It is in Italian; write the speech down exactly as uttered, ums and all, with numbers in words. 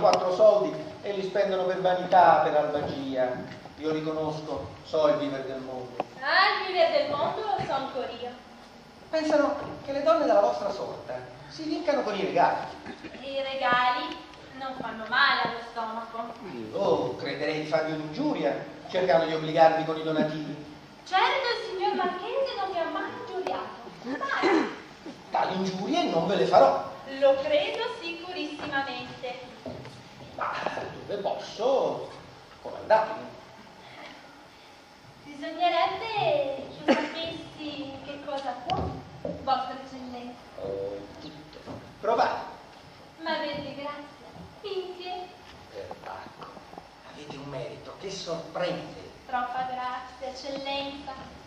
quattro soldi e li spendono per vanità, per albagia. Io li conosco, so il vivere del mondo. Ah, il vivere del mondo lo so ancora io. Pensano che le donne della vostra sorta si vincano con i regali. I regali non fanno male allo stomaco. Oh, crederei di farvi un'ingiuria cercando di obbligarvi con i donativi. Certo, il signor Marchese non mi ha mai ingiuriato. Mai. Tali ingiurie non ve le farò. Lo credo sicurissimamente. Ma dove posso, comandatemi. Bisognerebbe che io sapessi che cosa può, vostra eccellenza. Oh, tutto. Provate. Ma vedi, grazie. Finché. Perbacco, avete un merito che sorprende. Troppa grazia, eccellenza.